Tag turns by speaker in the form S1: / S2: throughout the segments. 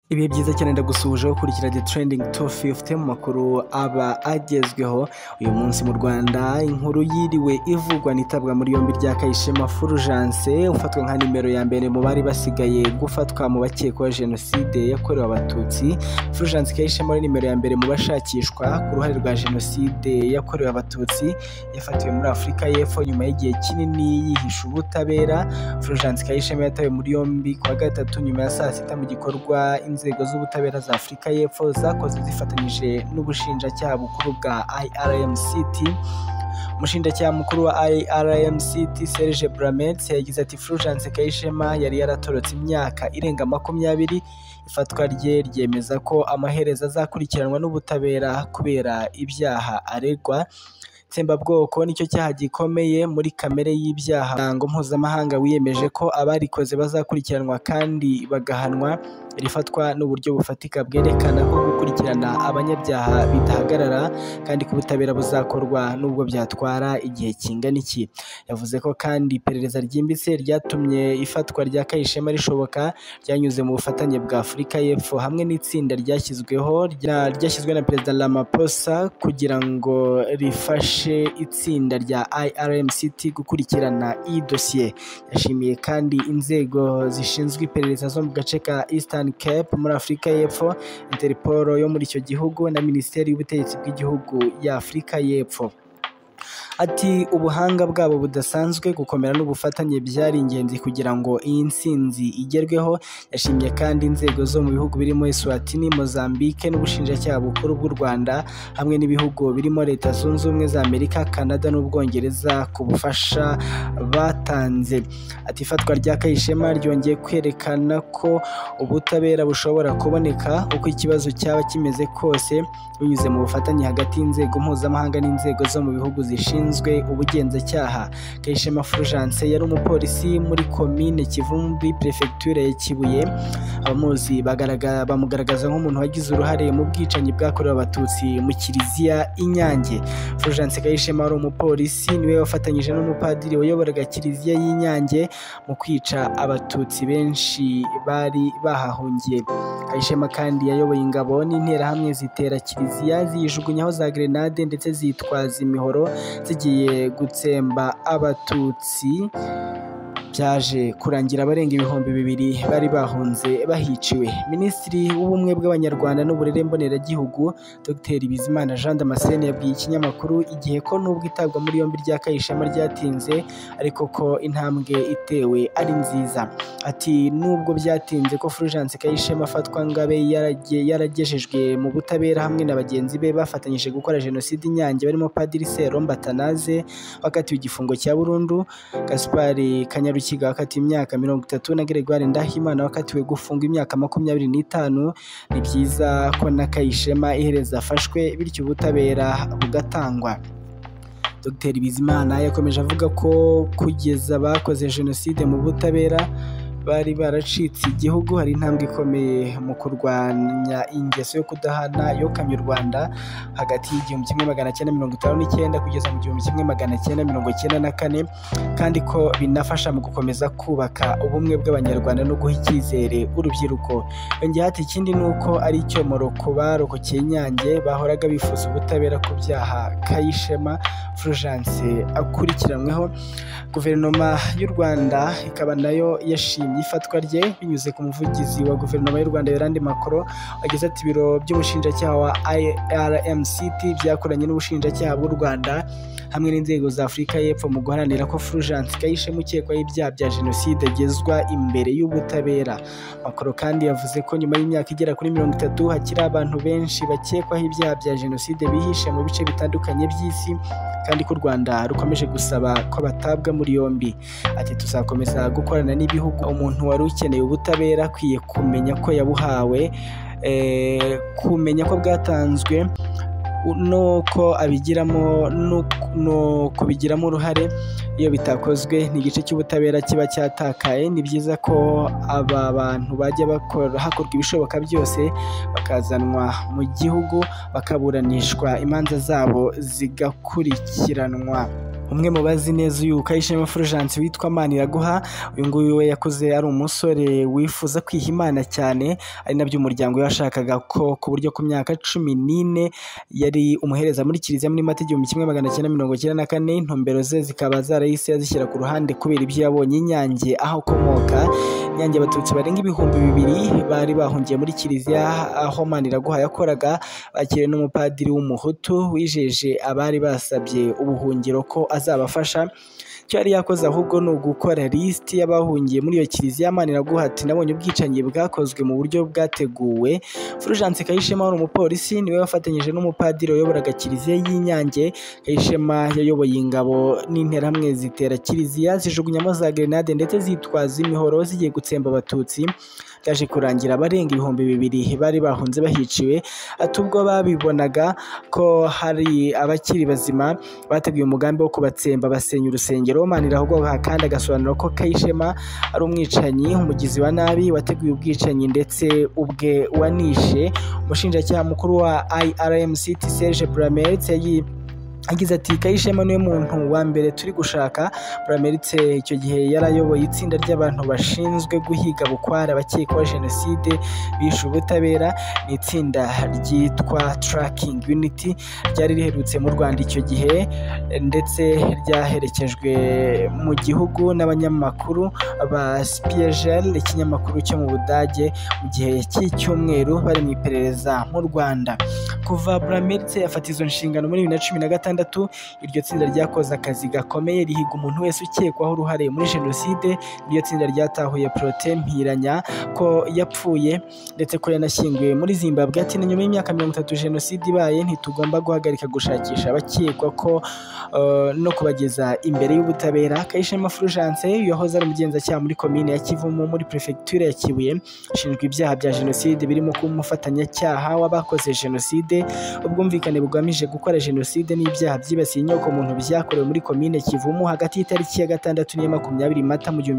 S1: Ibihe byiza cyane ndagusuhuje ukurikira The Trending 250 mu makuru aba agezweho uyu munsi mu Rwanda. Inkuru yiriwe ivugwa nitabwa muri yombi rya Kayishema Fulgence ufatwa nka nimero ya mbere mu bari basigaye gufatwa mu bakekwa jenoside yakorewe abatutsi. Fulgence Kayishema ari nimero ya mbere mu bashakishwa ku ruhare rwa jenoside yakorewe abatutsi yafatiwe muri Afurika y'Epfo nyuma y'igihe kinini yihisha ubutabera. Fulgence Kayishema yatawe muri yombi kuwa gatatu nyuma ya saa sita mu gikorwa inzego z'ubutabera za Afurika y'Epfo zakoze zifatanyije n'ubushinjacyaha bukuru bwa IRMCT. Umushinjacyaha mukuru wa IRMCT Serge Bramet yagize ati Fulgence Kayishema yari yaratorotse imyaka irenga 20. Ifatwa rye ryemeza ko amaherezo azakurikiranwa n'ubutabera kubera ibyaha aregwa. Tsembabwoko nicyo cyaha gikomeye muri kamere y'ibyaha ngo mpuzamahanga wiyemeje ko abarikoze bazakurikiranwa kandi bagahanwa. Rifatwa n'uburyo bufatika bwerekana ko gukurikirana abanyabyaha bidahagarara kandi ku butabera buzakorwa nubwo byatwara igihe kingana iki. Yavuze ko kandi iperereza ryimbitse ryatumye ifatwa rya Kayishema rishoboka ryanyuze mu bufatanye bwa Afurika y'Epfo hamwe n'itsinda ryashyizwe na Perezida Ramaphosa kugira ngo rifashe itsinda rya IRMCT gukurikirana iyi dosiye. Yashimiye kandi inzego zishinzwe iperereza zo mu gace ka Eastern Cape muri Afurika y'Epfo, Interpol yo muri icyo gihugu na Minisiteri y'Ubutegetsi bw'Igihugu ya Afurika y'Epfo. Ati ubuhanga bwabo budasanzwe gukomera n'ubufatanye byari ingenzi kugira ngo iyi ntsinzi igerweho. Yashimye kandi inzego zo mu bihugu birimo Eswatini, Mozambique n'ubushinjacyaha bukuru bw'u Rwanda hamwe n'ibihugu birimo Leta Zunze Ubumwe za Amerika, Canada n'Ubwongereza ku bufasha batanze. Ati ifatwa rya Kayishema ryongeye kwerekana ko ubutabera bushobora kuboneka uko ikibazo cyaba kimeze kose binyuze mu bufatanye hagati y'inzego mpuzamahanga n'inzego zo mu bihugu zishinzwe ubugenzacyaha. Kayishema Fulgence yari umupolisi muri komine Kivumbi, prefecture ya Kibuye. Abamuzi bamugaragaza nk'umuntu wagize uruhare mu bwicanyi bwakorewe abatutsi mu Kiliziya Inyange. Fulgence Kayishema wari umupolisi niwe wafatanyije n'umupadiri wayoboraga Kiliziya y'Inyange mu kwica abatutsi benshi bari bahahungiye. Kayishema kandi yayoboye ingabo n'interahamwe zitera Kiliziya ziyijugunyaho za grenade ndetse zitwaza imihoro zigiye gutsemba abatutsi. Byaje kurangira abarenga 2000 bari bahunze bahiciwe. Minisitiri w'ubumwe bw'Abanyarwanda n'uburere mboneragihugu Dr Bizimana Jean Damascene yabwiye ikinyamakuru Igihe ko nubwo itabwa muri yombi rya Kayishema ryatinze ariko ko intambwe itewe ari nziza. Ati nubwo byatinze ko Fulgence Kayishema afatwa ngabe yaragejejwe mu butabera hamwe na bagenzi be bafatanyije gukora jenoside Inyange barimo Padiri Seromba Tanaze wakatiwe igifungo cya burundu, Gaspari Kanyarukiga wakatiwe imyaka 30 na Gregoire Ndahimana wakatiwe gufunga imyaka 25. Ni byiza ko na Kayishema ihereza afashwe bityo ubutabera bugatangwa. Dr Bizimana yakomeje avuga ko kugeza bakoze jenoside mu butabera bari baracitse igihugu hari intambwe ikomeye mu kurwanya ingeso yo kudahana yokamye u Rwanda hagati y'1959 kugeza mu 1994 kandi ko binafasha mu gukomeza kubaka ubumwe bw'Abanyarwanda no guha icyizere urubyiruko. Yongeye ati ikindi nuko ari icyomoro ku barokokeye Inyange bahoraga bifuza ubutabera ku byaha Kayishema Fulgence akurikiranyweho. Guverinoma y'u Rwanda ikaba nayo yashimye ifatwa rye binyuze ku muvugizi wa guverinoma y'u Rwanda Yolande Makoro wagize ati ibiro by'umushinjacyaha wa IRMCT byakoranye n'ubushinjacyaha bw'u Rwanda hamwe n'inzego za Afurika y'Epfo mu guharanira ko Fulgence Kayishema ukekwaho ibyaha bya jenoside agezwa imbere y'ubutabera. Makoro kandi yavuze ko nyuma y'imyaka igera kuri 30 hakiri abantu benshi bakekwaho ibyaha bya jenoside bihishe mu bice bitandukanye by'isi kandi ko u Rwanda rukomeje gusaba ko batabwa muri yombi. Ati tuzakomeza gukorana n'ibihugu. Umuntu wari ukeneye ubutabera akwiye kumenya ko yabuhawe, kumenya ko bwatanzwe nuko abigiramo kubigiramo uruhare. Iyo bitakozwe n'igice cy'ubutabera kiba cyatakaye. Ni byiza ko aba bantu bajya hakorwa ibishoboka byose bakazanwa mu gihugu bakaburanishwa imanza zabo zigakurikiranwa. umwe mu bazi neza uyu Kayishema Fulgence witwa Maniraguha. Uyu nguyu we yakuze ari umusore wifuza kwiha Imana cyane, ari nabyo umuryango we washakaga ko ku buryo ku myaka 14 yari umuhereza muri kiliziya muri Mata 1994. Intumbero ze zikaba zarahise yazishyira ku ruhande kubera ibyo yabonye Inyange aho akomoka. Inyange abatutsi barenga ibihumbi 2 bari bahungiye muri kiliziya aho Maniraguha yakoraga, bakiriwe n'umupadiri w'umuhutu wijeje abari basabye ubuhungiro ko azabafasha. Icyo yari yakoze ahubwo ni ugukora lisiti y'abahungiye muri iyo kiliziya. Maniraguha ati nabonye ubwicanyi bwakozwe mu buryo bwateguwe. Fulgence Kayishema wari umupolisi, niwe wafatanyije n'umupadiri wayoboraga kiliziya y'Inyange. Kayishema yayoboye ingabo n'interahamwe zitera kiliziya, zijugunyamo za grenade ndetse zitwaza imihoro zigiye gutsemba abatutsi. Byaje kurangira abarenga ibihumbi 2 bari bahunze bahiciwe. Ati ubwo babibonaga ko hari abakiri bazima bateguye umugambi wo kubatsemba basenya urusengero. Maniraguha kandi agasobanura ko Kayishema ari umwicanyi, umugizi wa nabi wateguye ubwicanyi ndetse ubwe wanishe. Umushinjacyaha mukuru wa IRMCT Serge Brameritse agize ati Kayishema niwe muntu wa mbere turi gushaka. Brameritse icyo gihe yarayoboye itsinda ry'abantu bashinzwe guhiga bukwara abakekwaho jenoside bishe ubutabera. Ni itsinda ryitwa Tracking Unity, ryari riherutse mu Rwanda icyo gihe ndetse ryaherekejwe mu gihugu n'abanyamakuru ba Spiegel, ikinyamakuru cyo mu Budage, mu gihe cy'icyumweru bari mu iperereza mu Rwanda. Kuva Brameritse afata izo nshingano muri 2016, iryo tsinda ryakoze akazi gakomeye rihiga umuntu wese ukekwaho uruhare muri jenoside. Iryo tsinda ryatahuye Protais Mpiranya ko yapfuye ndetse ko yanashyinguye muri Zimbabwe. Ati nyuma y'imyaka 30 jenoside ibaye ntitugomba guhagarika gushakisha abakekwa ko no kubageza imbere y'ubutabera. Kayishema Fulgence yahoze ari umugenzacyaha muri komine ya Kivumu muri prefecture ya Kibuye, ashinjwa ibyaha bya jenoside birimo kuba umufatanyacyaha w'abakoze jenoside, ubwumvikane bugamije gukora jenoside n'ibyaha byibasiye inyoko muntu byakorewe muri komine Kivumu hagati y'itariki ya 6 n'iya 20 Mata mu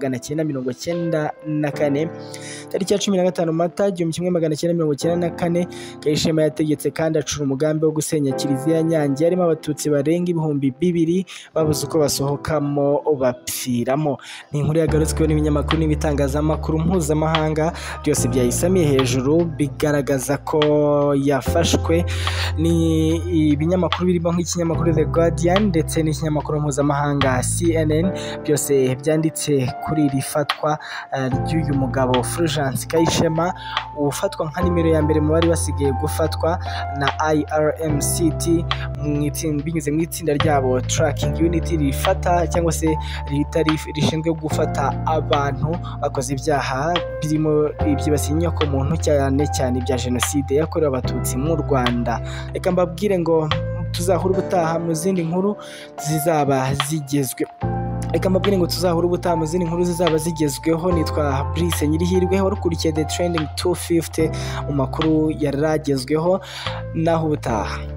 S1: 1994. Tariki ya 15 Mata 1994 Kayishema yategetse kandi acura umugambi wo gusenya kiliziya Nyange, harimo abatutsi barenga ibihumbi 2 babuze uko basohokamo bapfiramo. Ni inkuru yagarutsweho n'ibinyamakuru n'ibitangazamakuru mpuzamahanga, byose byayisamiye hejuru bigaragaza ko yafashwe. Ni ibinyamakuru birimo nk'ikinyamakuru The Guardian ndetse n'ikinyamakuru mpuzamahanga CNN, byose byanditse kuri iri fatwa ry'uyu mugabo Fulgence Kayishema, ufatwa nka nimero ya mbere mu bari basigaye gufatwa na IRMCT binyuze mu itsinda ryabo Tracking Unity rifata cyangwa se rishinzwe gufata abantu bakoze ibyaha birimo ibyibasiye inyoko muntu cyane cyane bya jenoside yakorewe abatutsi mu Rwanda. Reka mbabwire ngo tuzahura ubutaha mu zindi nkuru zizaba zigezwe. Nitwa Brice Nyirihirwe, warukurikiye The Trending 250 mu makuru yaragezweho. Naho ubutaha.